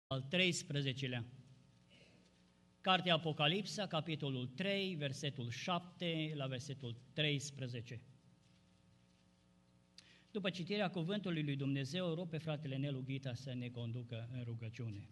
al 13-lea. Cartea Apocalipsa, capitolul 3, versetul 7 la versetul 13. După citirea cuvântului lui Dumnezeu, rog pe fratele Nelu Ghita să ne conducă în rugăciune.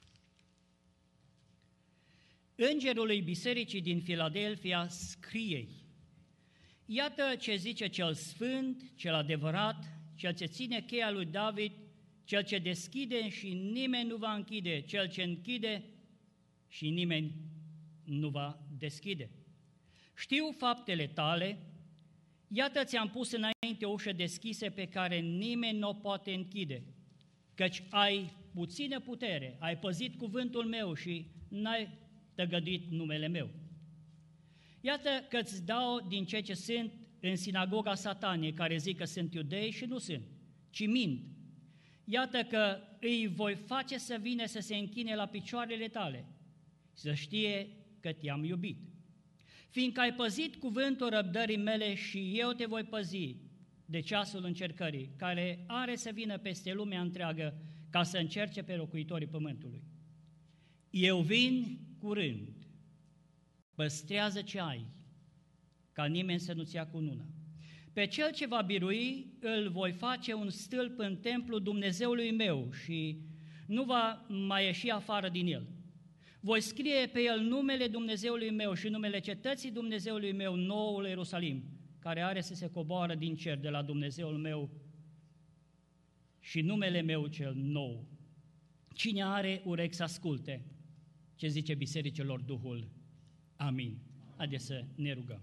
Îngerului bisericii din Filadelfia scrie: iată ce zice cel sfânt, cel adevărat, cel ce ține cheia lui David, cel ce deschide și nimeni nu va închide, cel ce închide și nimeni nu va deschide. Știu faptele tale, iată ți-am pus înainte o ușă deschise pe care nimeni nu o poate închide, căci ai puțină putere, ai păzit cuvântul meu și n-ai tăgăduit numele meu. Iată că îți dau din ceea ce sunt în sinagoga sataniei, care zic că sunt iudei și nu sunt, ci mint. Iată că îi voi face să vină să se închine la picioarele tale, să știe că te-am iubit. Fiindcă ai păzit cuvântul răbdării mele și eu te voi păzi de ceasul încercării, care are să vină peste lumea întreagă ca să încerce pe locuitorii pământului. Eu vin curând, păstrează ce ai, ca nimeni să nu-ți ia cununa. Pe cel ce va birui îl voi face un stâlp în templul Dumnezeului meu și nu va mai ieși afară din el. Voi scrie pe el numele Dumnezeului meu și numele cetății Dumnezeului meu, noul Ierusalim, care are să se coboară din cer de la Dumnezeul meu, și numele meu cel nou. Cine are urechi să asculte ce zice bisericilor Duhul. Amin. Haideți să ne rugăm.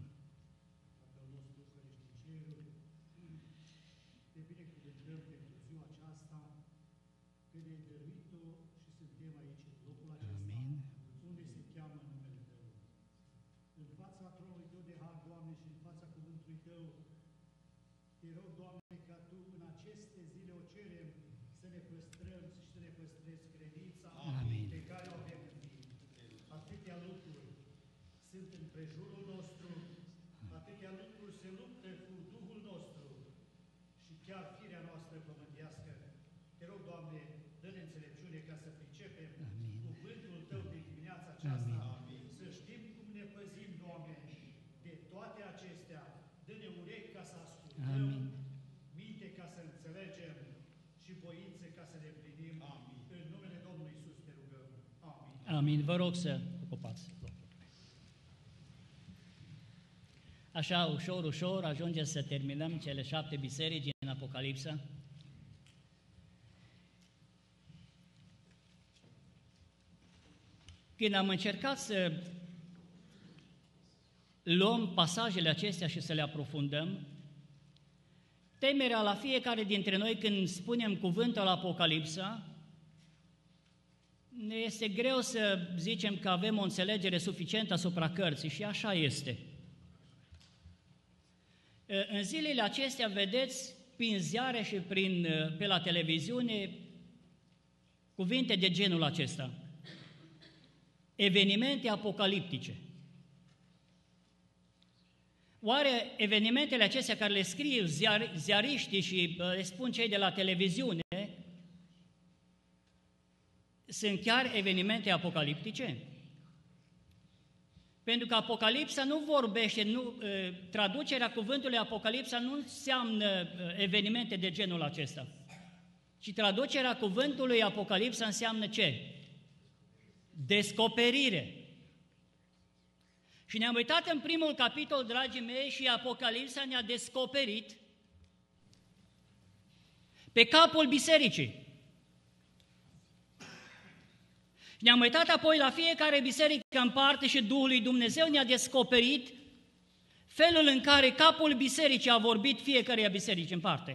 Amin. Vă rog să ocupați locul. Așa, ușor, ușor, ajungem să terminăm cele 7 biserici din Apocalipsa. Când am încercat să luăm pasajele acestea și să le aprofundăm, temerea la fiecare dintre noi când spunem cuvântul Apocalipsa, ne este greu să zicem că avem o înțelegere suficientă asupra cărții și așa este. În zilele acestea vedeți prin ziare și pe la televiziune cuvinte de genul acesta: evenimente apocaliptice. Oare evenimentele acestea care le scriu ziariștii și le spun cei de la televiziune sunt chiar evenimente apocaliptice? Pentru că Apocalipsa nu vorbește, traducerea cuvântului Apocalipsa nu înseamnă evenimente de genul acesta, ci traducerea cuvântului Apocalipsa înseamnă ce? Descoperire. Și ne-am uitat în primul capitol, dragii mei, și Apocalipsa ne-a descoperit pe capul bisericii. Ne-am uitat apoi la fiecare biserică în parte și Duhul lui Dumnezeu ne-a descoperit felul în care capul bisericii a vorbit fiecare biserici în parte.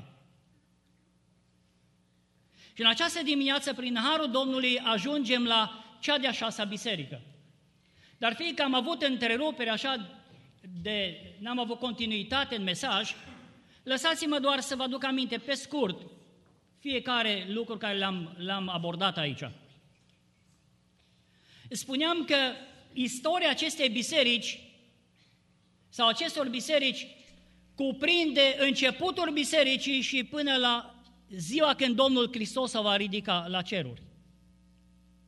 Și în această dimineață, prin harul Domnului, ajungem la cea de-a 6-a biserică. Dar fiindcă am avut întrerupere așa n-am avut continuitate în mesaj, lăsați-mă doar să vă aduc aminte pe scurt fiecare lucru care l-am abordat aici. Spuneam că istoria acestei biserici sau acestor biserici cuprinde începutul bisericii și până la ziua când Domnul Hristos se va ridica la ceruri.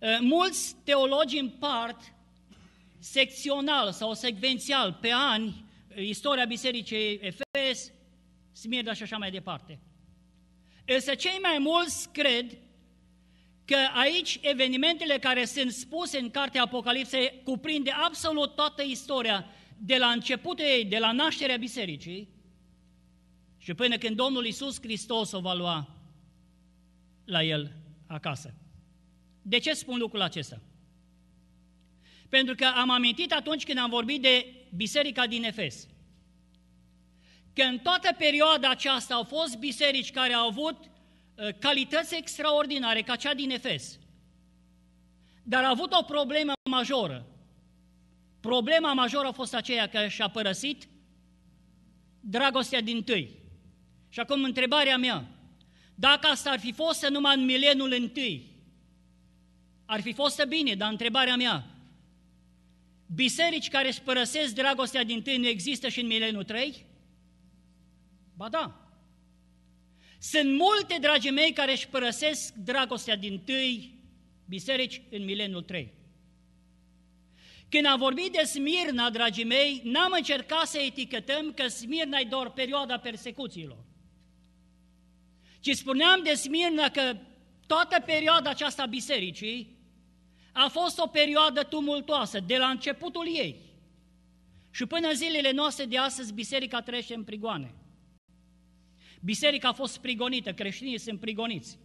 Mulți teologi împart secțional sau secvențial pe ani istoria Bisericii Efes, Smirna și așa mai departe. Însă cei mai mulți cred că aici evenimentele care sunt spuse în cartea Apocalipsei cuprinde absolut toată istoria de la începutul ei, de la nașterea bisericii și până când Domnul Iisus Hristos o va lua la el acasă. De ce spun lucrul acesta? Pentru că am amintit atunci când am vorbit de biserica din Efes, că în toată perioada aceasta au fost biserici care au avut calități extraordinare, ca cea din Efes, dar au avut o problemă majoră. Problema majoră a fost aceea că și-a părăsit dragostea dintâi. Și acum întrebarea mea, dacă asta ar fi fost numai în mileniul întâi, ar fi fost bine, dar întrebarea mea, biserici care își părăsesc dragostea dintâi nu există și în mileniul 3? Ba da. Sunt multe, dragii mei, care își părăsesc dragostea dintâi biserici în mileniul 3. Când am vorbit de Smirna, dragii mei, n-am încercat să etichetăm că Smirna e doar perioada persecuțiilor. Ci spuneam de Smirna că toată perioada aceasta a bisericii a fost o perioadă tumultoasă, de la începutul ei. Și până în zilele noastre de astăzi, biserica trece în prigoane. Biserica a fost prigonită, creștinii sunt prigoniți.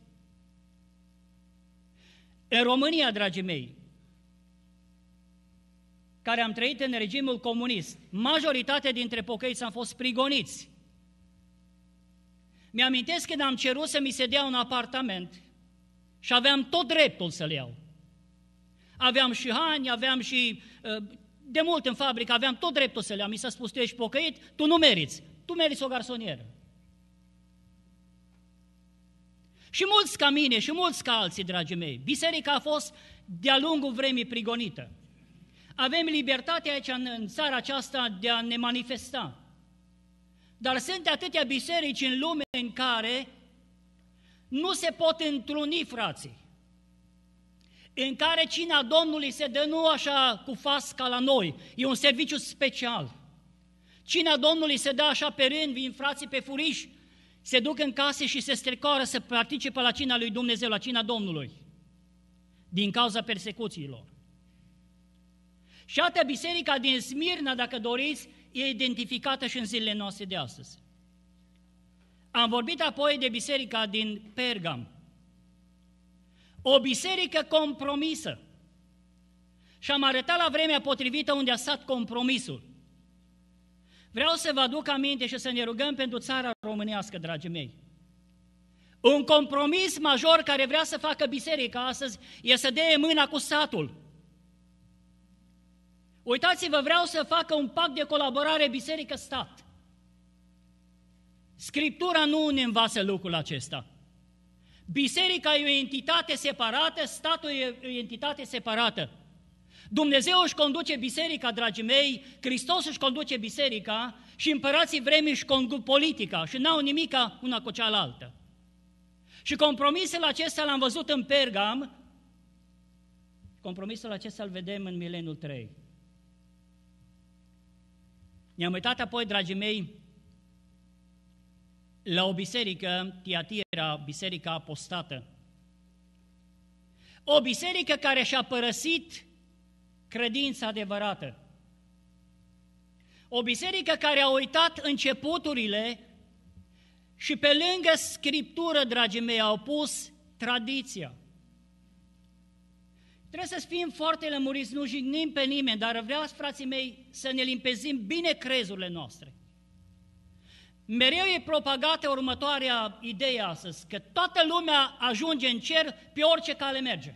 În România, dragii mei, care am trăit în regimul comunist, majoritatea dintre pocăiți am fost prigoniți. Mi-amintesc când am cerut să mi se dea un apartament și aveam tot dreptul să-l iau. Aveam și hani, aveam și, de mult în fabrică, aveam tot dreptul să le iau. Mi s-a spus, tu ești pocăit, tu nu meriți, tu meriți o garsonieră. Și mulți ca mine, și mulți ca alții, dragii mei, biserica a fost de-a lungul vremii prigonită. Avem libertatea aici în țara aceasta de a ne manifesta. Dar sunt atâtea biserici în lume în care nu se pot întruni frații, în care cina Domnului se dă nu așa cu fas ca la noi, e un serviciu special. Cina Domnului se dă așa pe rând, vin frații pe furiș, se duc în case și se strecoară să participe la cina lui Dumnezeu, la cina Domnului, din cauza persecuțiilor. Și atât biserica din Smirna, dacă doriți, e identificată și în zilele noastre de astăzi. Am vorbit apoi de biserica din Pergam. O biserică compromisă. Și am arătat la vremea potrivită unde a stat compromisul. Vreau să vă aduc aminte și să ne rugăm pentru țara românească, dragii mei. Un compromis major care vrea să facă biserica astăzi e să dea mâna cu satul. Uitați-vă, vreau să facă un pact de colaborare biserică-stat. Scriptura nu ne învață lucrul acesta. Biserica e o entitate separată, statul e o entitate separată. Dumnezeu își conduce biserica, dragii mei, Hristos își conduce biserica și împărații vremii își conduc politica și n-au nimica una cu cealaltă. Și compromisul acesta l-am văzut în Pergam, compromisul acesta îl vedem în mileniul 3. Ne-am uitat apoi, dragii mei, la o biserică, Tiatira, biserica apostată. O biserică care și-a părăsit credința adevărată. O biserică care a uitat începuturile și pe lângă Scriptură, dragii mei, au pus tradiția. Trebuie să fim foarte lămuriți, nu jignim pe nimeni, dar vreau, frații mei, să ne limpezim bine crezurile noastre. Mereu e propagată următoarea idee astăzi, că toată lumea ajunge în cer pe orice cale merge.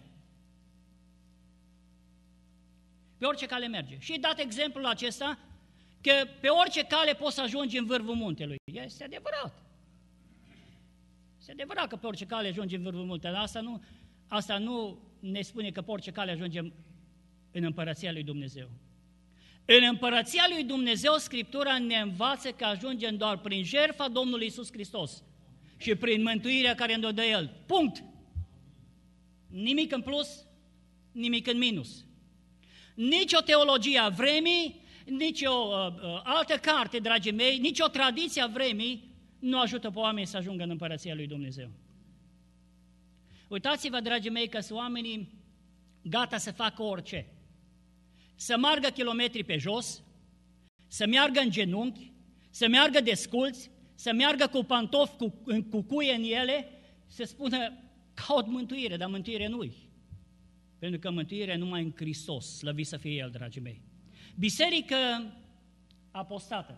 Pe orice cale merge. Și dat exemplul acesta, că pe orice cale poți să ajungi în vârful muntelui. Este adevărat. Este adevărat că pe orice cale ajungi în vârful muntelui. Asta nu ne spune că pe orice cale ajungem în Împărăția lui Dumnezeu. În Împărăția lui Dumnezeu, Scriptura ne învață că ajungem doar prin jertfa Domnului Iisus Hristos și prin mântuirea care ne-o dă El. Punct! Nimic în plus, nimic în minus. Nici o teologie a vremii, nici o altă carte, dragii mei, nici o tradiție a vremii nu ajută pe oameni să ajungă în Împărăția lui Dumnezeu. Uitați-vă, dragii mei, că sunt oamenii gata să facă orice. Să meargă kilometri pe jos, să meargă în genunchi, să meargă desculți, să meargă cu pantofi cu cuie în ele, să spună, caut mântuire, dar mântuire nu-i. Pentru că mântuirea numai în Hristos, slăvit să fie El, dragii mei. Biserică apostată.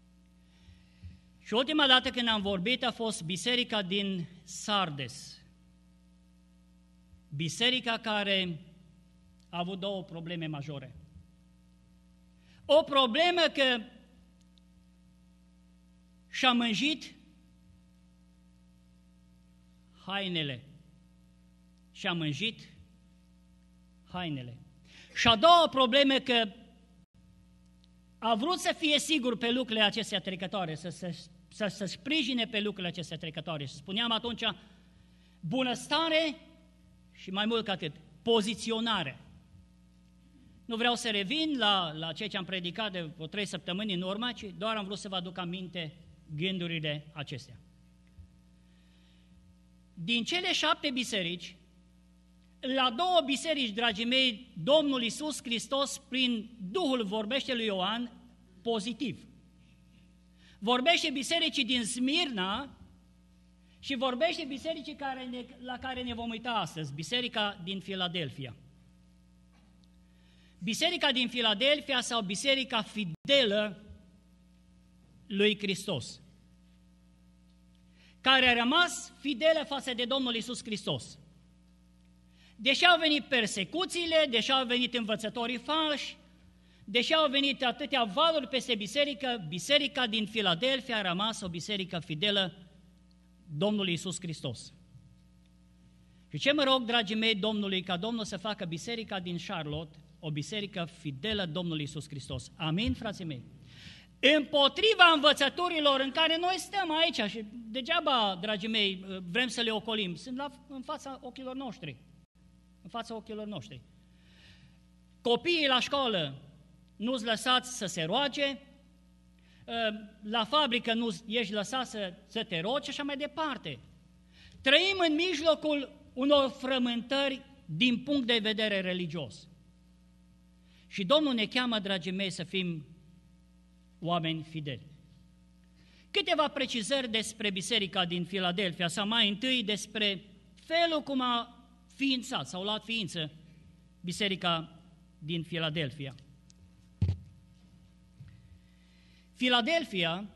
Și ultima dată când am vorbit a fost biserica din Sardes. Biserica care a avut două probleme majore. O problemă că și-a mânjit hainele. Și-a mânjit hainele. Și a doua problemă că a vrut să fie sigur pe lucrurile acestea trecătoare, să sprijine pe lucrurile acestea trecătoare. Și spuneam atunci, bunăstare și mai mult ca atât, poziționare. Nu vreau să revin la ceea ce am predicat de 3 săptămâni în urmă, ci doar am vrut să vă aduc aminte gândurile acestea. Din cele 7 biserici, la 2 biserici, dragii mei, Domnul Iisus Hristos, prin Duhul, vorbește lui Ioan pozitiv. Vorbește bisericii din Smirna și vorbește bisericii la care ne vom uita astăzi, biserica din Filadelfia. Biserica din Filadelfia sau biserica fidelă lui Hristos, care a rămas fidelă față de Domnul Iisus Hristos. Deși au venit persecuțiile, deși au venit învățătorii falși, deși au venit atâtea valuri peste biserică, biserica din Filadelfia a rămas o biserică fidelă Domnului Iisus Hristos. Și ce mă rog, dragii mei, Domnului, ca Domnul să facă biserica din Charlotte o biserică fidelă Domnului Iisus Hristos. Amin, frații mei? Împotriva învățăturilor în care noi stăm aici și degeaba, dragii mei, vrem să le ocolim, sunt în fața ochilor noștri. În fața ochilor noștri. Copiii la școală nu-ți lăsați să se roage, la fabrică nu ești lăsat să te rogi și așa mai departe. Trăim în mijlocul unor frământări din punct de vedere religios. Și Domnul ne cheamă, dragii mei, să fim oameni fideli. Câteva precizări despre biserica din Filadelfia, sau mai întâi despre felul cum a ființat sau luat ființă biserica din Filadelfia. Filadelfia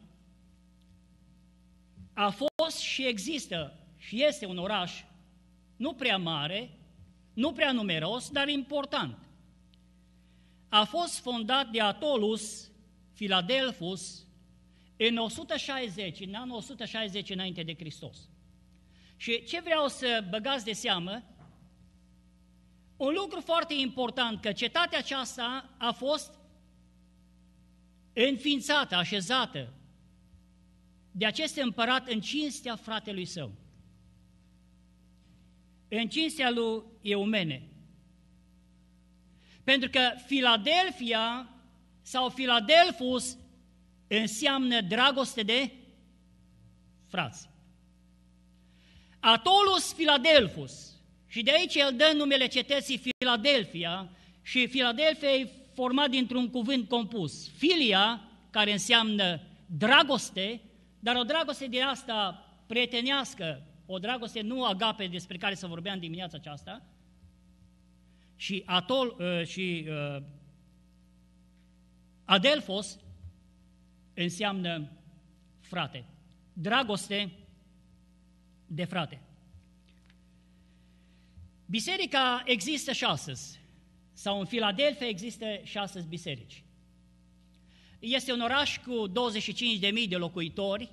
a fost și există și este un oraș nu prea mare, nu prea numeros, dar important. A fost fondat de Atolus Philadelphus în 160, în anul 160 înainte de Hristos. Și ce vreau să băgați de seamă, un lucru foarte important, că cetatea aceasta a fost înființată, așezată de acest împărat în cinstea fratelui său, în cinstea lui Eumene. Pentru că Filadelfia sau Philadelphus înseamnă dragoste de frați. Atolus Philadelphus, și de aici el dă numele cetății Filadelfia, și Filadelfia e format dintr-un cuvânt compus. Filia, care înseamnă dragoste, dar o dragoste din asta prietenească, o dragoste nu agape despre care să vorbeam dimineața aceasta, și Adelphos înseamnă frate, dragoste de frate. Biserica există și astăzi, sau în Filadelfia există și astăzi biserici. Este un oraș cu 25.000 de locuitori,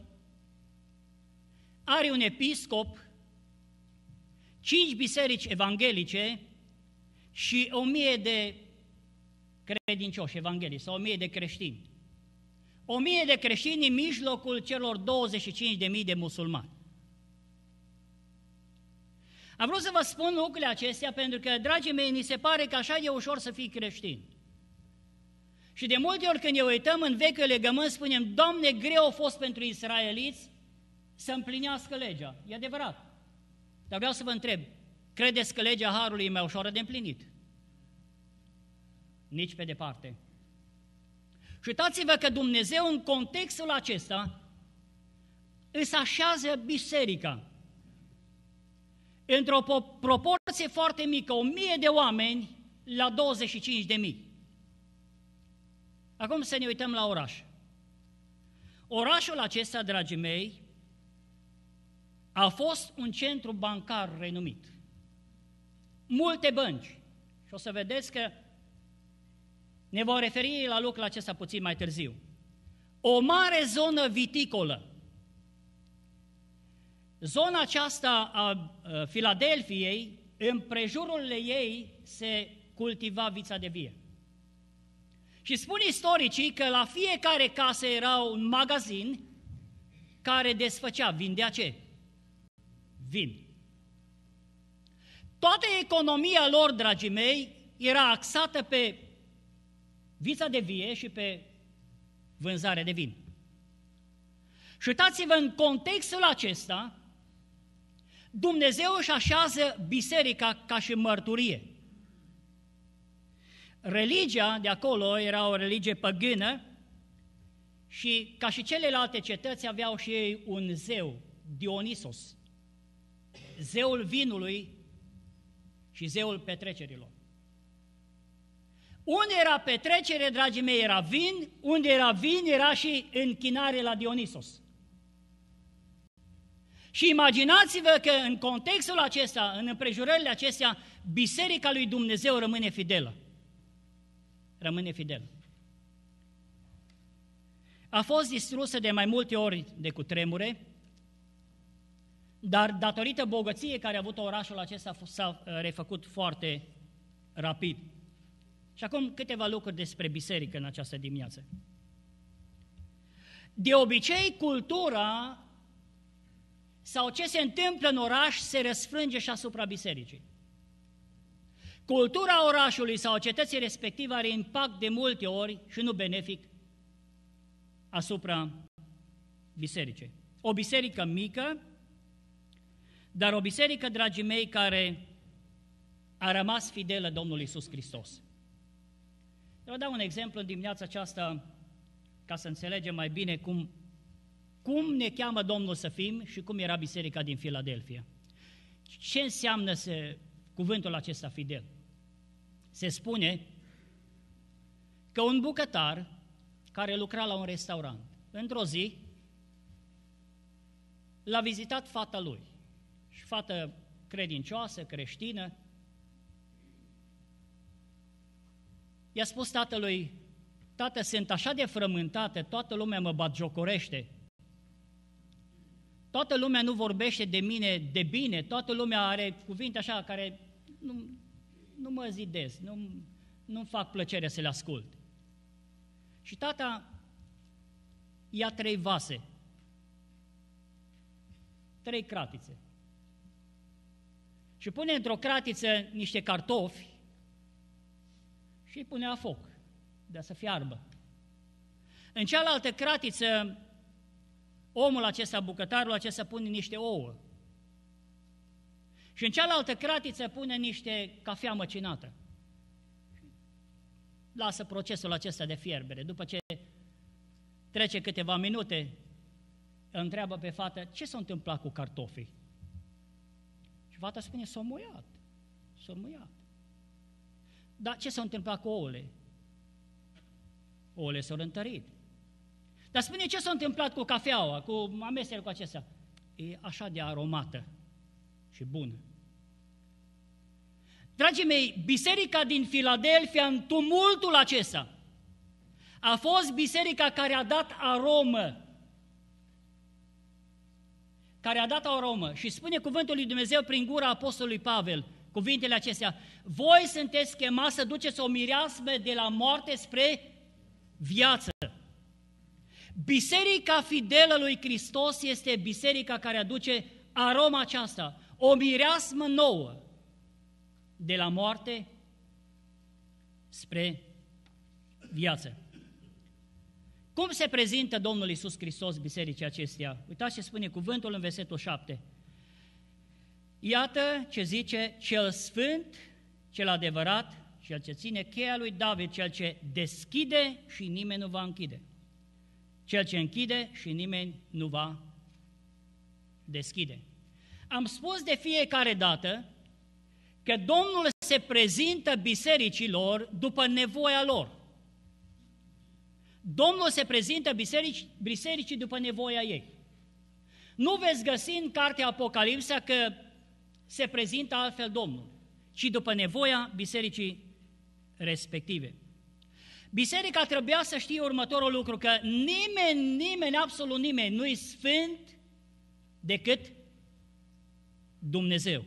are un episcop, 5 biserici evanghelice și 1000 de credincioși evanghelici sau 1000 de creștini. 1000 de creștini în mijlocul celor 25.000 de musulmani. Am vrut să vă spun lucrurile acestea pentru că, dragii mei, ni se pare că așa e ușor să fii creștin. Și de multe ori când ne uităm în vechiul legământ, spunem, Doamne, greu a fost pentru israeliți să împlinească legea. E adevărat. Dar vreau să vă întreb, credeți că legea Harului e mai ușoară de împlinit? Nici pe departe. Și uitați-vă că Dumnezeu în contextul acesta îți așează biserica într-o proporție foarte mică, 1000 de oameni la 25.000. Acum să ne uităm la oraș. Orașul acesta, dragii mei, a fost un centru bancar renumit. Multe bănci. Și o să vedeți că ne vom referi la lucrul acesta puțin mai târziu. O mare zonă viticolă. Zona aceasta a Filadelfiei, împrejururile ei se cultiva vița de vie. Și spun istoricii că la fiecare casă era un magazin care desfăcea, vindea ce? Vin. Toată economia lor, dragii mei, era axată pe vița de vie și pe vânzare de vin. Și uitați-vă, în contextul acesta, Dumnezeu își așează biserica ca și mărturie. Religia de acolo era o religie păgână și, ca și celelalte cetăți, aveau și ei un zeu, Dionisos, zeul vinului și zeul petrecerilor. Unde era petrecere, dragii mei, era vin, unde era vin, era și închinare la Dionisos. Și imaginați-vă că în contextul acesta, în împrejurările acestea, biserica lui Dumnezeu rămâne fidelă. Rămâne fidelă. A fost distrusă de mai multe ori de cutremure, dar datorită bogăției care a avut orașul acesta s-a refăcut foarte rapid. Și acum câteva lucruri despre biserică în această dimineață. De obicei, cultura sau ce se întâmplă în oraș se răsfrânge și asupra bisericii. Cultura orașului sau cetății respective are impact de multe ori și nu benefic asupra bisericii. O biserică mică, dar o biserică, dragii mei, care a rămas fidelă Domnului Iisus Hristos. Eu vă dau un exemplu în dimineața aceasta ca să înțelegem mai bine cum ne cheamă Domnul să fim și cum era biserica din Filadelfia. Ce înseamnă cuvântul acesta fidel? Se spune că un bucătar care lucra la un restaurant, într-o zi, l-a vizitat fata lui, și fată credincioasă, creștină. I-a spus tatălui: tată, sunt așa de frământată, toată lumea mă batjocorește, toată lumea nu vorbește de mine de bine, toată lumea are cuvinte așa care nu mă zidez, nu-mi fac plăcere să le ascult. Și tata ia 3 vase, 3 cratițe și pune într-o cratiță niște cartofi și îi pune la foc, de să fiarbă. În cealaltă cratiță, omul acesta, bucătarul acesta, pune niște ouă. Și în cealaltă cratiță pune niște cafea măcinată. Lasă procesul acesta de fierbere. După ce trece câteva minute, întreabă pe fată: ce s-a întâmplat cu cartofii? Și fata spune: s-au muiat. Dar ce s-a întâmplat cu ouăle? Ouăle s-au întărit. Dar spune: ce s-a întâmplat cu cafeaua, cu amestecul cu acesta? E așa de aromată și bună. Dragii mei, biserica din Filadelfia, în tumultul acesta, a fost biserica care a dat aromă. Care a dat aromă. Și spune cuvântul lui Dumnezeu prin gura apostolului Pavel cuvintele acestea: voi sunteți chemați să duceți o mireasmă de la moarte spre viață. Biserica fidelă lui Hristos este biserica care aduce aroma aceasta, o mireasmă nouă de la moarte spre viață. Cum se prezintă Domnul Iisus Hristos bisericii acesteia? Uitați ce spune cuvântul în versetul 7. Iată ce zice: cel sfânt, cel adevărat, cel ce ține cheia lui David, cel ce deschide și nimeni nu va închide. Cel ce închide și nimeni nu va deschide. Am spus de fiecare dată că Domnul se prezintă bisericilor după nevoia lor. Domnul se prezintă bisericii după nevoia ei. Nu veți găsi în cartea Apocalipsa că se prezintă altfel Domnul, ci după nevoia bisericii respective. Biserica trebuia să știe următorul lucru, că nimeni, absolut nimeni, nu-i sfânt decât Dumnezeu.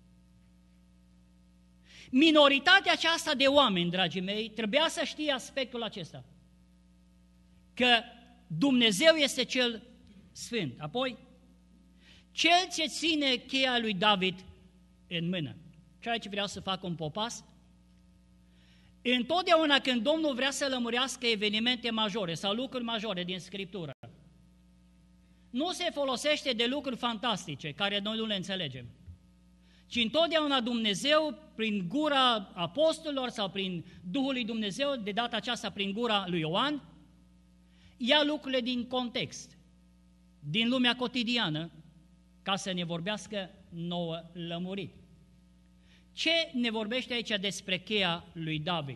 Minoritatea aceasta de oameni, dragii mei, trebuia să știe aspectul acesta, că Dumnezeu este cel sfânt. Apoi, cel ce ține cheia lui David în mână. Și aici vreau să fac un popas. Întotdeauna când Domnul vrea să lămurească evenimente majore sau lucruri majore din Scriptură, nu se folosește de lucruri fantastice, care noi nu le înțelegem, ci întotdeauna Dumnezeu, prin gura apostolilor sau prin Duhul lui Dumnezeu, de data aceasta prin gura lui Ioan, ia lucrurile din context, din lumea cotidiană, ca să ne vorbească nouă lămurit. Ce ne vorbește aici despre cheia lui David?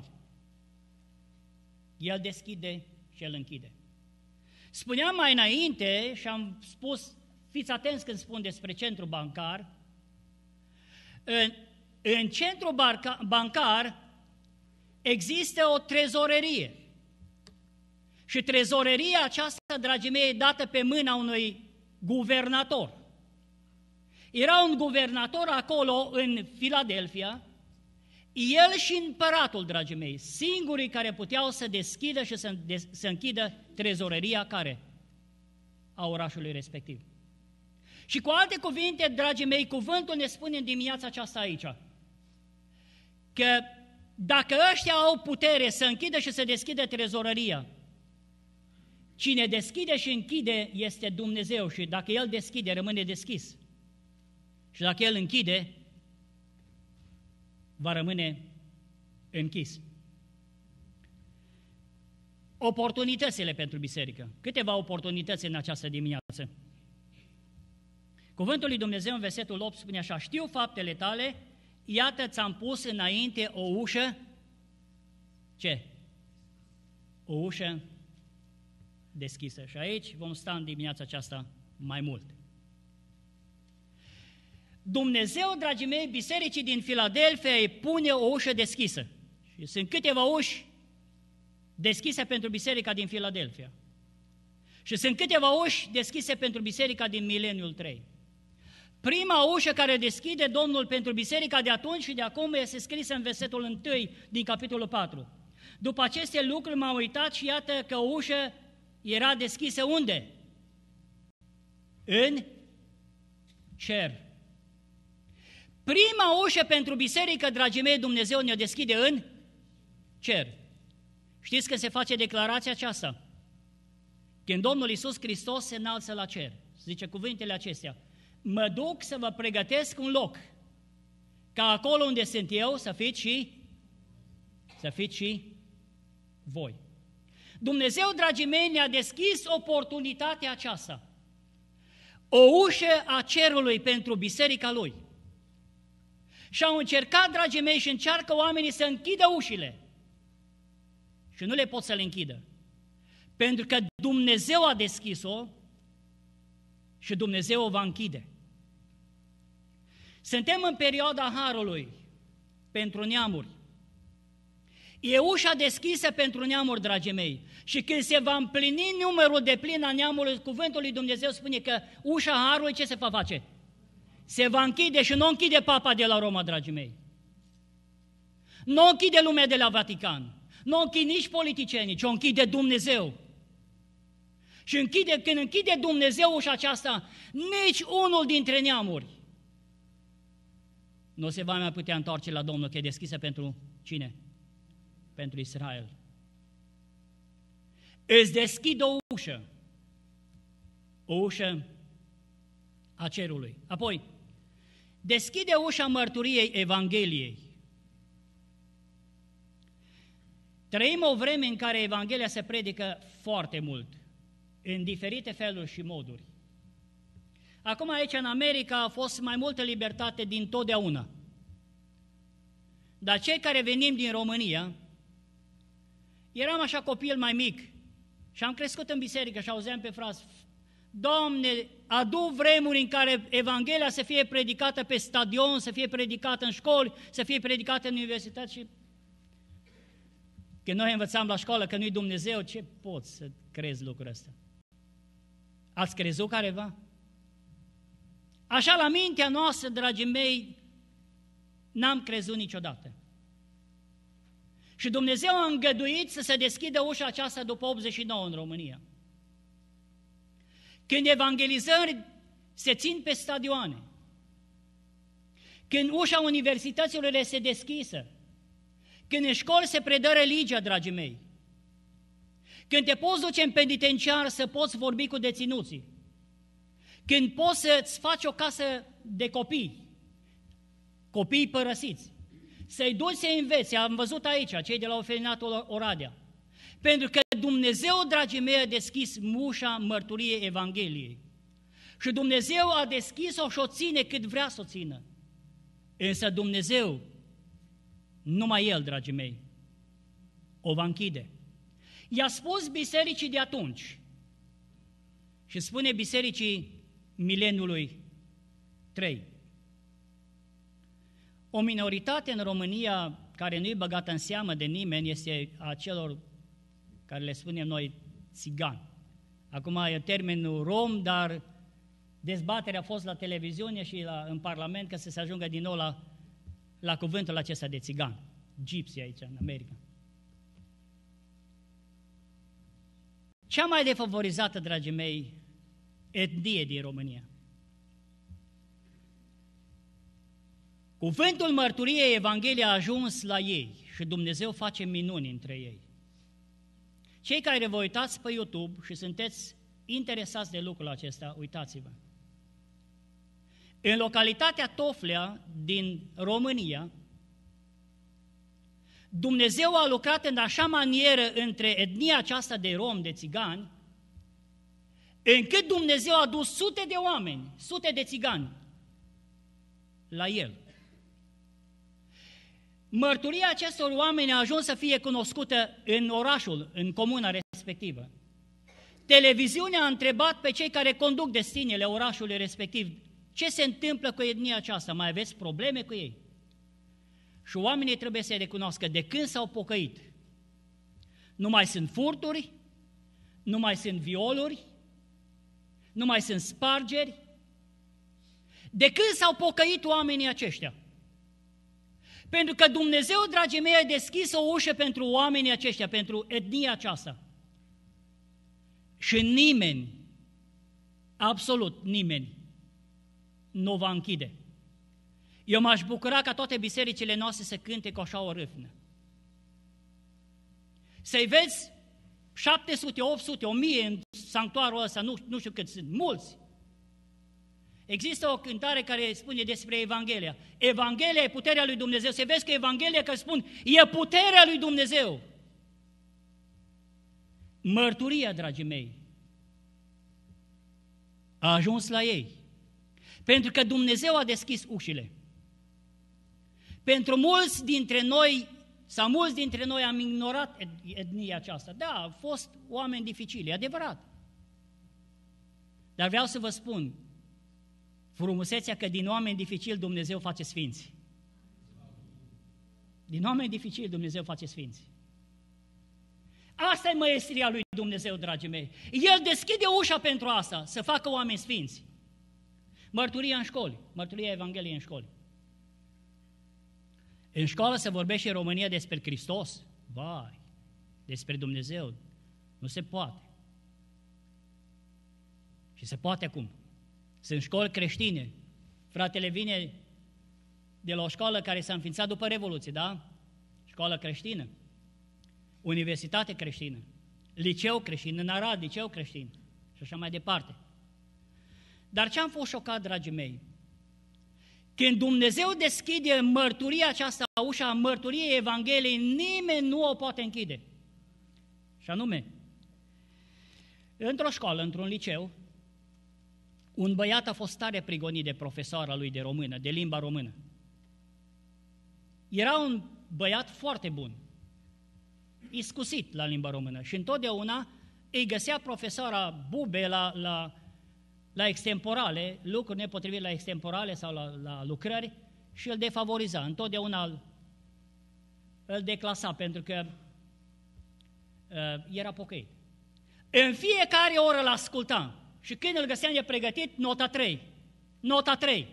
El deschide și el închide. Spuneam mai înainte și am spus, fiți atenți când spun despre centru bancar, în centru bancar există o trezorerie. Și trezoreria aceasta, dragii mei, e dată pe mâna unui guvernator. Era un guvernator acolo în Filadelfia, el și împăratul, dragii mei, singurii care puteau să deschidă și să închidă trezoreria care? A orașului respectiv. Și cu alte cuvinte, dragii mei, cuvântul ne spune în dimineața aceasta aici, că dacă ăștia au putere să închidă și să deschidă trezoreria, cine deschide și închide este Dumnezeu și dacă El deschide, rămâne deschis. Și dacă El închide, va rămâne închis. Oportunitățile pentru biserică. Câteva oportunități în această dimineață. Cuvântul lui Dumnezeu în versetul 8 spune așa: știu faptele tale, iată ți-am pus înainte o ușă. Ce? O ușă deschisă. Și aici vom sta în dimineața aceasta mai mult. Dumnezeu, dragii mei, bisericii din Filadelfia îi pune o ușă deschisă. Și sunt câteva uși deschise pentru biserica din Filadelfia. Și sunt câteva uși deschise pentru biserica din mileniul 3. Prima ușă care deschide Domnul pentru biserica de atunci și de acum este scrisă în versetul 1 din capitolul 4. După aceste lucruri m-am uitat și iată că o ușă era deschisă unde? În cer. Prima ușă pentru biserică, dragii mei, Dumnezeu ne deschide în cer. Știți că se face declarația aceasta? Când Domnul Iisus Hristos se înalță la cer, zice cuvintele acestea: mă duc să vă pregătesc un loc, ca acolo unde sunt eu să fiți și voi. Dumnezeu, dragii mei, ne-a deschis oportunitatea aceasta, o ușă a cerului pentru biserica Lui. Și au încercat, dragii mei, și încearcă oamenii să închidă ușile. Și nu le pot să le închidă. Pentru că Dumnezeu a deschis-o și Dumnezeu o va închide. Suntem în perioada Harului pentru neamuri. E ușa deschisă pentru neamuri, dragii mei. Și când se va împlini numărul de plin a neamului, cuvântul lui Dumnezeu spune că ușa Harului ce se va face? Se va închide și nu închide Papa de la Roma, dragii mei. Nu închide lumea de la Vatican. Nu închide nici politicienii, ci o închide Dumnezeu. Și când închide Dumnezeu ușa aceasta, nici unul dintre neamuri nu se va mai putea întoarce la Domnul, că e deschisă pentru cine? Pentru Israel. Îți deschid o ușă a cerului. Apoi, deschide ușa mărturiei Evangheliei. Trăim o vreme în care Evanghelia se predică foarte mult, în diferite feluri și moduri. Acum aici în America a fost mai multă libertate din totdeauna. Dar cei care venim din România, eram așa copil mai mic și am crescut în biserică și auzeam pe frați: Doamne, adu vremuri în care Evanghelia să fie predicată pe stadion, să fie predicată în școli, să fie predicată în universități. Și când noi învățam la școală că nu-i Dumnezeu, ce poți să crezi lucrul ăsta? Ați crezut careva? Așa la mintea noastră, dragii mei, n-am crezut niciodată. Și Dumnezeu a îngăduit să se deschidă ușa aceasta după 89 în România. Când evangelizări se țin pe stadioane, când ușa universităților este deschisă, când în școli se predă religia, dragii mei, când te poți duce în penitenciar să poți vorbi cu deținuții, când poți să-ți faci o casă de copii părăsiți, să-i duci să înveți, am văzut aici, cei de la Orfelinatul Oradea, pentru că Dumnezeu, dragii mei, a deschis ușa mărturiei Evangheliei. Și Dumnezeu a deschis-o și o ține cât vrea să o țină. Însă Dumnezeu, numai El, dragii mei, o va închide. I-a spus bisericii de atunci și spune bisericii mileniului 3. O minoritate în România care nu-i băgată în seamă de nimeni este a celor care le spunem noi țigani. Acum e termenul rom, dar dezbaterea a fost la televiziune și în Parlament ca să se ajungă din nou la cuvântul acesta de țigan. Gypsy aici în America. Cea mai defavorizată, dragii mei, etnie din România. Cuvântul mărturiei Evangheliei a ajuns la ei și Dumnezeu face minuni între ei. Cei care vă uitați pe YouTube și sunteți interesați de lucrul acesta, uitați-vă. În localitatea Toflea din România, Dumnezeu a lucrat în așa manieră între etnia aceasta de rom, de țigani, încât Dumnezeu a dus sute de oameni, sute de țigani la El. Mărturia acestor oameni a ajuns să fie cunoscută în orașul, în comuna respectivă. Televiziunea a întrebat pe cei care conduc destinele orașului respectiv: ce se întâmplă cu etnia aceasta? Mai aveți probleme cu ei? Și oamenii trebuie să recunoască, de când s-au pocăit, nu mai sunt furturi, nu mai sunt violuri, nu mai sunt spargeri. De când s-au pocăit oamenii aceștia? Pentru că Dumnezeu, dragii mei, a deschis o ușă pentru oamenii aceștia, pentru etnia aceasta. Și nimeni, absolut nimeni, nu va închide. Eu m-aș bucura ca toate bisericile noastre să cânte cu așa o râvnă. Să-i vezi 700, 800, 1000 în sanctuarul ăsta, nu știu cât sunt, mulți. Există o cântare care spune despre Evanghelia. Evanghelia e puterea lui Dumnezeu. Se vezi că Evanghelia, că spun, e puterea lui Dumnezeu. Mărturia, dragii mei, a ajuns la ei. Pentru că Dumnezeu a deschis ușile. Pentru mulți dintre noi, sau mulți dintre noi am ignorat etnia aceasta. Da, au fost oameni dificili, e adevărat. Dar vreau să vă spun frumusețea că din oameni dificili Dumnezeu face sfinți. Din oameni dificili Dumnezeu face sfinți. Asta e măestria lui Dumnezeu, dragii mei. El deschide ușa pentru asta, să facă oameni sfinți. Mărturia în școli, mărturia Evangheliei în școli. În școală se vorbește în România despre Hristos. Vai, despre Dumnezeu. Nu se poate. Și se poate acum. Sunt școli creștine. Fratele vine de la o școală care s-a înființat după Revoluție, da? Școală creștină, universitate creștină, liceu creștin, în Arad, liceu creștin și așa mai departe. Dar ce am fost șocat, dragii mei? Când Dumnezeu deschide mărturia aceasta, ușa mărturiei Evangheliei, nimeni nu o poate închide. Și anume, într-o școală, într-un liceu, un băiat a fost tare prigonit de profesoara lui de română, de limba română. Era un băiat foarte bun, iscusit la limba română și întotdeauna îi găsea profesoara bube la extemporale, lucruri nepotrivite la extemporale sau la lucrări și îl defavoriza. Întotdeauna îl declasa pentru că era pocăit. În fiecare oră îl asculta și când îl găseam nepregătit, nota 3. Nota 3.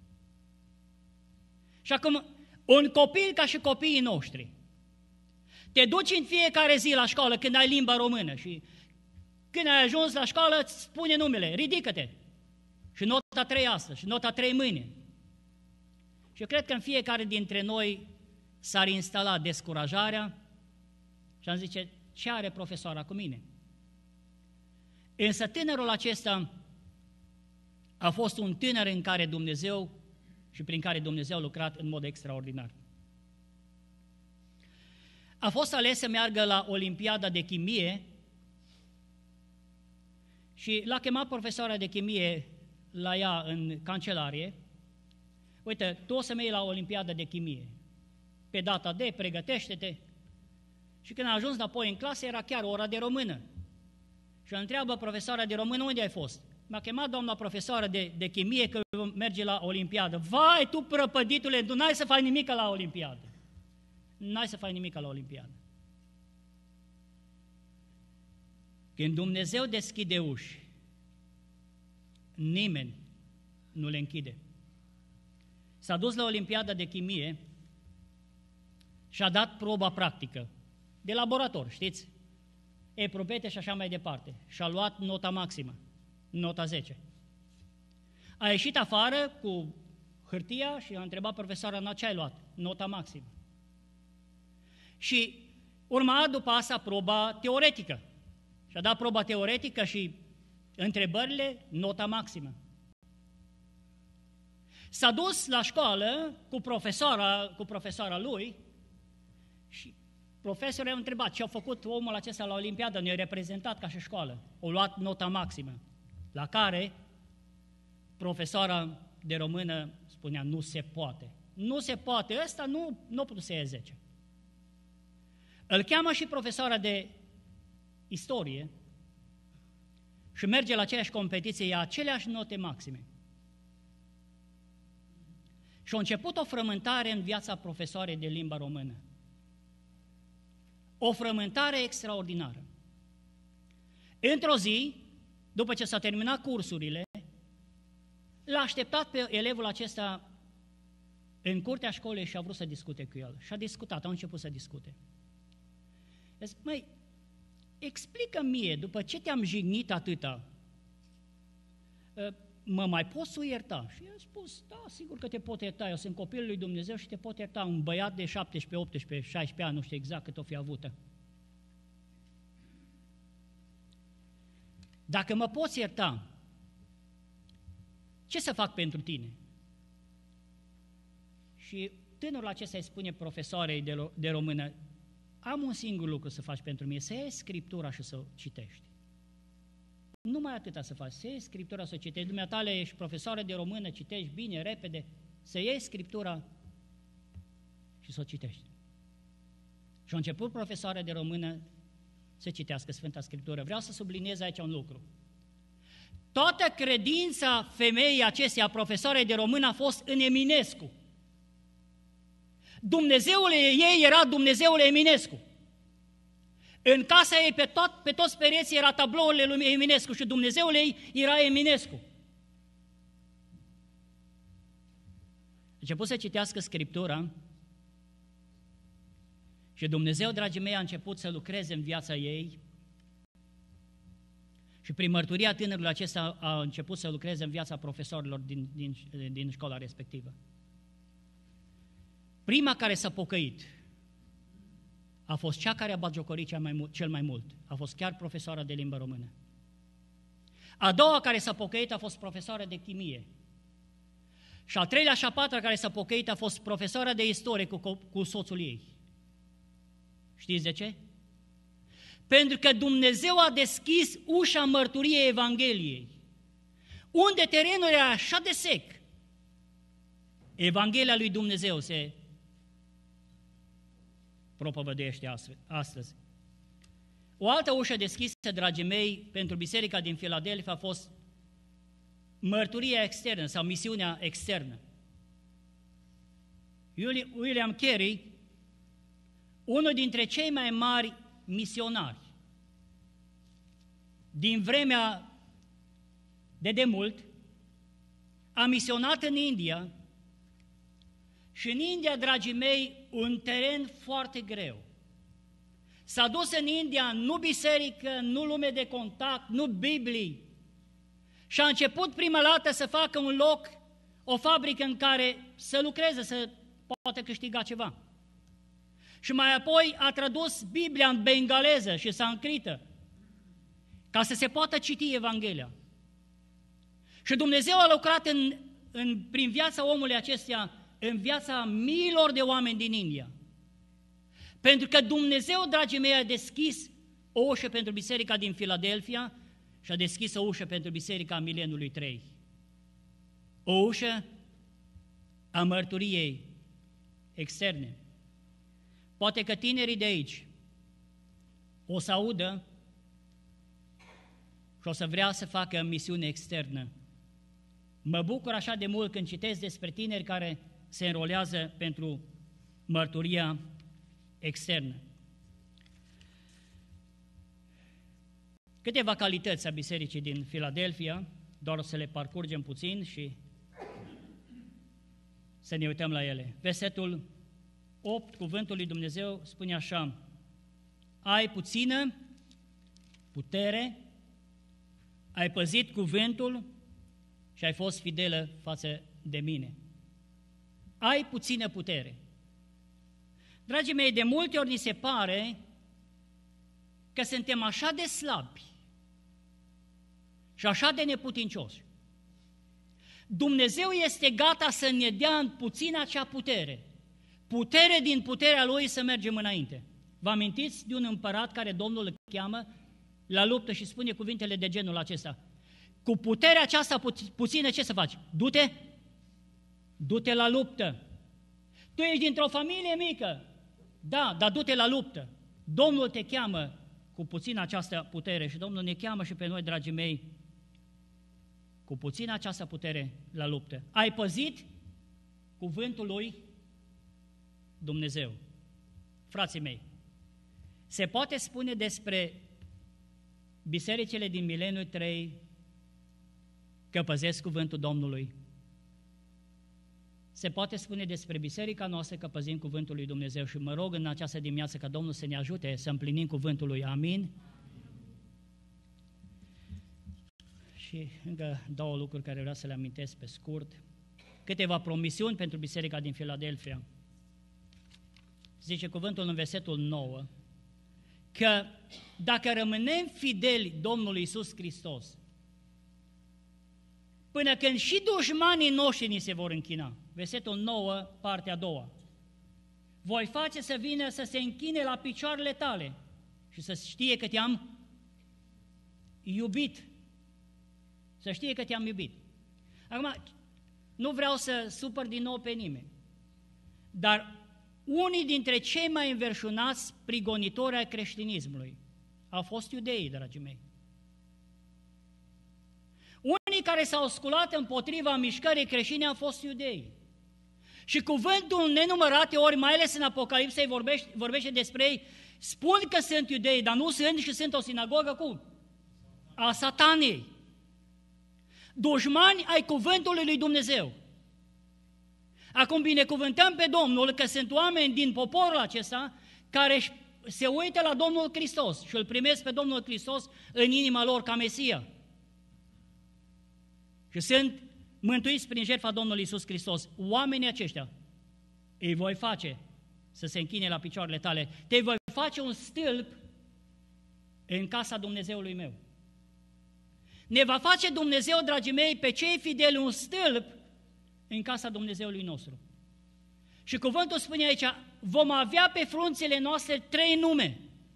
Și acum, un copil ca și copiii noștri, te duci în fiecare zi la școală când ai limba română și când ai ajuns la școală îți spune numele, ridică-te. Și nota 3 astăzi, și nota 3 mâine. Și eu cred că în fiecare dintre noi s-ar instala descurajarea și am zice, ce are profesoara cu mine? Însă tânărul acesta a fost un tânăr în care Dumnezeu și prin care Dumnezeu a lucrat în mod extraordinar. A fost ales să meargă la Olimpiada de Chimie și l-a chemat profesoara de chimie la ea în cancelarie. Uite, tu o să mergi la Olimpiada de Chimie. Pe data de, pregătește-te. Și când a ajuns înapoi în clasă, era chiar ora de română. Și îl întreabă profesoara de română, unde ai fost? M-a chemat doamna profesoară de chimie că merge la Olimpiadă. Vai, tu prăpăditule, tu n-ai să faci nimic la Olimpiadă. N-ai să faci nimic la Olimpiadă. Când Dumnezeu deschide uși, nimeni nu le închide. S-a dus la Olimpiada de Chimie și a dat proba practică de laborator, știți? Eprobete și așa mai departe. Și a luat nota maximă, nota 10. A ieșit afară cu hârtia și a întrebat profesoara, ce ai luat? Nota maximă. Și urma după asta proba teoretică. Și a dat proba teoretică și întrebările, nota maximă. S-a dus la școală cu profesoara lui și profesorul a întrebat ce a făcut omul acesta la Olimpiadă, ne-a reprezentat ca și școală. A luat nota maximă, la care profesoara de română spunea, nu se poate. Nu se poate, ăsta nu a putut să ia 10. Îl cheamă și profesoara de istorie și merge la aceeași competiție, ia aceleași note maxime. Și a început o frământare în viața profesoarei de limba română. O frământare extraordinară. Într-o zi, după ce s-a terminat cursurile, l-a așteptat pe elevul acesta în curtea școlii și a vrut să discute cu el. Și a discutat, au început să discute. Zic, măi, explică mie, după ce te-am jignit atâta, mă mai poți să ierta? Și el a spus, da, sigur că te pot ierta, eu sunt copilul lui Dumnezeu și te pot ierta, un băiat de 17, 18, 16 ani, nu știu exact cât o fi avută. Dacă mă poți ierta, ce să fac pentru tine? Și tânărul acesta îi spune profesoarei de română, am un singur lucru să faci pentru mine, să iei Scriptura și să o citești. Numai atâta să faci, să iei Scriptura să o citești. Dumneatale ești profesoară de română, citești bine, repede, să iei Scriptura și să o citești. Și a început profesoara de română să citească Sfânta Scriptură. Vreau să subliniez aici un lucru. Toată credința femeii acesteia, profesoarei de română, a fost în Eminescu. Dumnezeul ei era Dumnezeul Eminescu. În casa ei, pe toți pereții, era tablourile lui Eminescu și Dumnezeul ei era Eminescu. A început să citească Scriptura și Dumnezeu, dragii mei, a început să lucreze în viața ei și prin mărturia tânărului acesta a început să lucreze în viața profesorilor din școala respectivă. Prima care s-a pocăit a fost cea care a batjocorit cel mai mult. A fost chiar profesoara de limbă română. A doua care s-a pocăit a fost profesoara de chimie. Și a treilea și a patra care s-a pocăit a fost profesoara de istorie cu soțul ei. Știți de ce? Pentru că Dumnezeu a deschis ușa mărturiei Evangheliei. Unde terenul era așa de sec, Evanghelia lui Dumnezeu se propovăduiește astăzi. O altă ușă deschisă, dragii mei, pentru biserica din Filadelfia a fost mărturia externă sau misiunea externă. William Carey, unul dintre cei mai mari misionari din vremea de demult, a misionat în India și în India, dragii mei, un teren foarte greu. S-a dus în India nu biserică, nu lume de contact, nu Biblii. Și a început prima dată să facă un loc, o fabrică în care să lucreze, să poată câștiga ceva. Și mai apoi a tradus Biblia în bengaleză și sanskrită, ca să se poată citi Evanghelia. Și Dumnezeu a lucrat prin viața omului acestuia, în viața miilor de oameni din India. Pentru că Dumnezeu, dragii mei, a deschis o ușă pentru biserica din Filadelfia și a deschis o ușă pentru biserica mileniului 3. O ușă a mărturiei externe. Poate că tinerii de aici o să audă și o să vrea să facă misiune externă. Mă bucur așa de mult când citesc despre tineri care se înrolează pentru mărturia externă. Câteva calități a bisericii din Filadelfia, doar o să le parcurgem puțin și să ne uităm la ele. Versetul 8, cuvântul lui Dumnezeu spune așa: ai puțină putere, ai păzit cuvântul și ai fost fidelă față de mine. Ai puțină putere. Dragii mei, de multe ori ni se pare că suntem așa de slabi și așa de neputincioși. Dumnezeu este gata să ne dea în puțin acea putere. Putere din puterea Lui să mergem înainte. Vă amintiți de un împărat care Domnul îl cheamă la luptă și spune cuvintele de genul acesta: cu puterea aceasta puțină ce să faci? Du-te! Du-te la luptă! Tu ești dintr-o familie mică, da, dar du-te la luptă! Domnul te cheamă cu puțină această putere și Domnul ne cheamă și pe noi, dragii mei, cu puțină această putere la luptă. Ai păzit cuvântul lui Dumnezeu. Frații mei, se poate spune despre bisericile din mileniul 3 că păzesc cuvântul Domnului. Se poate spune despre biserica noastră că păzim cuvântul lui Dumnezeu și mă rog în această dimineață ca Domnul să ne ajute să împlinim cuvântul lui. Amin? Și încă două lucruri care vreau să le amintesc pe scurt. Câteva promisiuni pentru biserica din Filadelfia. Zice cuvântul în versetul 9 că dacă rămânem fideli Domnului Iisus Hristos, până când și dușmanii noștri ni se vor închina. Versetul 9, partea a doua. Voi face să vină să se închine la picioarele tale și să știe că te-am iubit. Să știe că te-am iubit. Acum, nu vreau să supăr din nou pe nimeni, dar unii dintre cei mai înverșunați prigonitori ai creștinismului au fost iudeii, dragii mei. Unii care s-au sculat împotriva mișcării creștine au fost iudei. Și cuvântul în nenumărate ori, mai ales în Apocalipsa, vorbește despre ei, spun că sunt iudei, dar nu sunt și sunt o sinagogă a Satanei. Dușmani ai cuvântului lui Dumnezeu. Acum binecuvântăm pe Domnul că sunt oameni din poporul acesta care se uită la Domnul Hristos și îl primesc pe Domnul Hristos în inima lor ca Mesia. Și sunt mântuiți prin jertfa Domnului Iisus Hristos. Oamenii aceștia îi voi face să se închine la picioarele tale, te voi face un stâlp în casa Dumnezeului meu. Ne va face Dumnezeu, dragii mei, pe cei fideli un stâlp în casa Dumnezeului nostru. Și cuvântul spune aici, vom avea pe frunțile noastre 3 nume.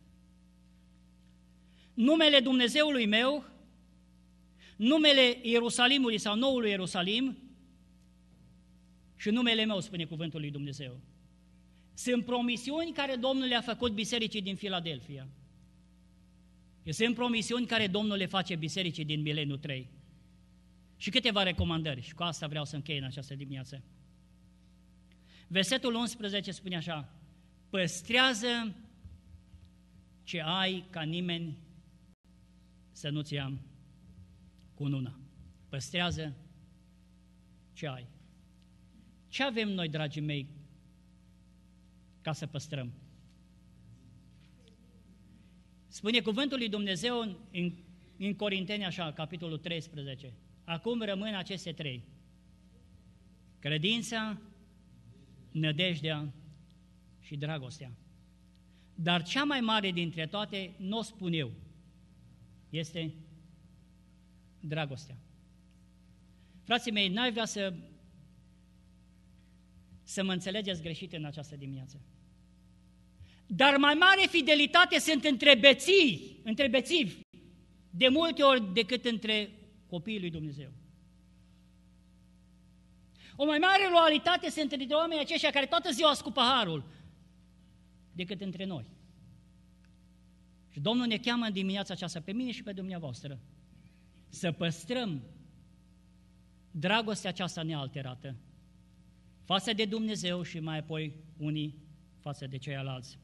Numele Dumnezeului meu, numele Ierusalimului sau Noului Ierusalim și numele meu, spune cuvântul lui Dumnezeu. Sunt promisiuni care Domnul le-a făcut bisericii din Filadelfia. Sunt promisiuni care Domnul le face bisericii din mileniul 3. Și câteva recomandări, și cu asta vreau să închei în această dimineață. Versetul 11 spune așa, păstrează ce ai ca nimeni să nu-ți ia cununa. Păstrează ce ai. Ce avem noi, dragii mei, ca să păstrăm? Spune cuvântul lui Dumnezeu în Corinteni așa, capitolul 13. Acum rămân aceste 3. Credința, nădejdea și dragostea. Dar cea mai mare dintre toate, nu o spun eu, este dragostea. Frații mei, n-aș vrea să mă înțelegeți greșit în această dimineață. Dar mai mare fidelitate sunt între bețivi, de multe ori decât între copiii lui Dumnezeu. O mai mare loialitate sunt între oamenii aceștia care toată ziua ascult paharul, decât între noi. Și Domnul ne cheamă în dimineața aceasta, pe mine și pe dumneavoastră, să păstrăm dragostea aceasta nealterată față de Dumnezeu și mai apoi unii față de ceilalți.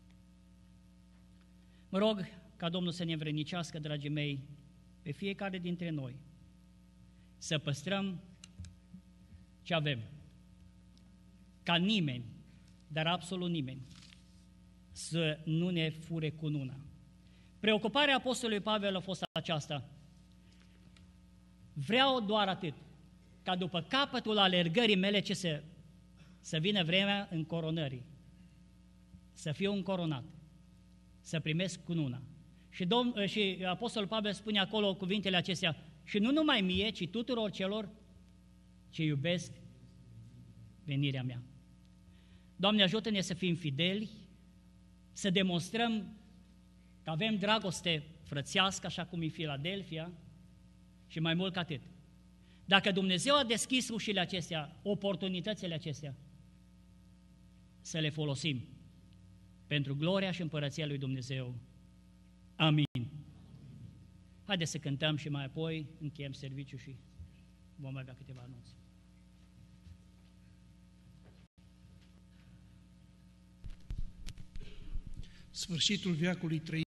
Mă rog ca Domnul să ne învrednicească, dragii mei, pe fiecare dintre noi, să păstrăm ce avem, ca nimeni, dar absolut nimeni, să nu ne fure cununa. Preocuparea apostolului Pavel a fost aceasta. Vreau doar atât, ca după capătul alergării mele să vină vremea încoronării, să fiu încoronat, să primesc cununa. Și apostolul Pavel spune acolo cuvintele acestea, și nu numai mie, ci tuturor celor ce iubesc venirea mea. Doamne, ajută-ne să fim fideli, să demonstrăm că avem dragoste frățească, așa cum e Filadelfia, și mai mult ca atât. Dacă Dumnezeu a deschis ușile acestea, oportunitățile acestea, să le folosim pentru gloria și împărăția lui Dumnezeu. Amin. Haideți să cântăm și mai apoi încheiem serviciul și vom avea câteva anunțuri. Sfârșitul veacului